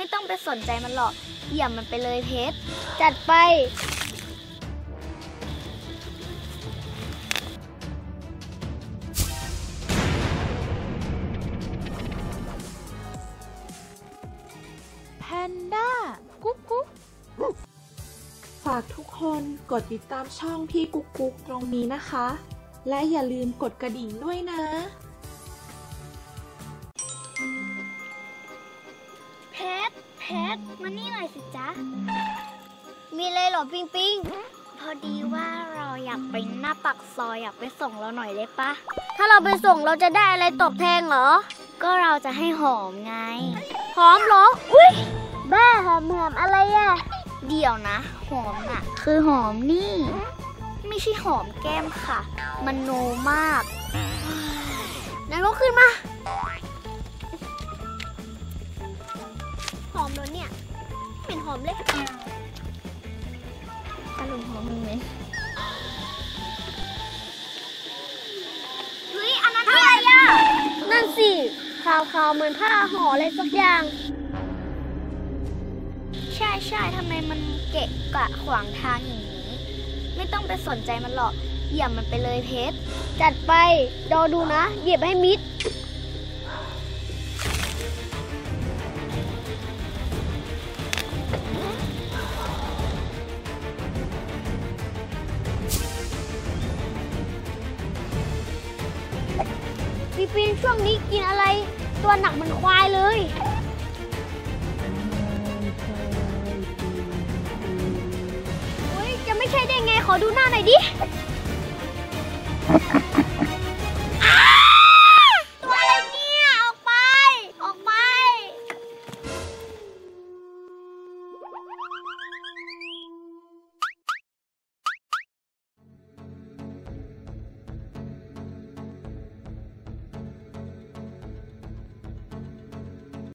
ไม่ต้องไปสนใจมันหรอกเหยียบมันไปเลยเพชรจัดไปแพนด้ากุ๊กกุ๊กฝากทุกคนกดติดตามช่องพี่กุ๊กกุ๊กตรงนี้นะคะ และอย่าลืมกดกระดิ่งด้วยนะเพชรมานี่หน่อยสิจ๊ะมีอะไรหรอปิงปิงพอดีว่าเราอยากไปหน้าปากซอยอยากไปส่งเราหน่อยได้ปะถ้าเราไปส่งเราจะได้อะไรตอบแทนเหรอก็เราจะให้หอมไงหอมเหรออุ้ยบ้าหอมอะไรอะเดี๋ยวนะหอมน่ะคือหอมนี่ไม่ใช่หอมแก้มค่ะมันโนมากนั่นก็ขึ้นมาหอมเลยเนี่ยเป็นหอมเลยอารมณ์หอมไหมเฮ้ยอันนั้นอะไรอ่ะนั่นสิขาวๆเหมือนผ้าห่ออะไรสักอย่างใช่ทำไมมันเกะกะขวางทางอย่างนี้ไม่ต้องไปสนใจมันหรอกเหยียบมันไปเลยเพชรจัดไปรอดูนะเหยียบให้มิดปีนช่วงนี้กินอะไรตัวหนักมันควายเลยจะไม่ใช่ได้ไงขอดูหน้าหน่อยดิ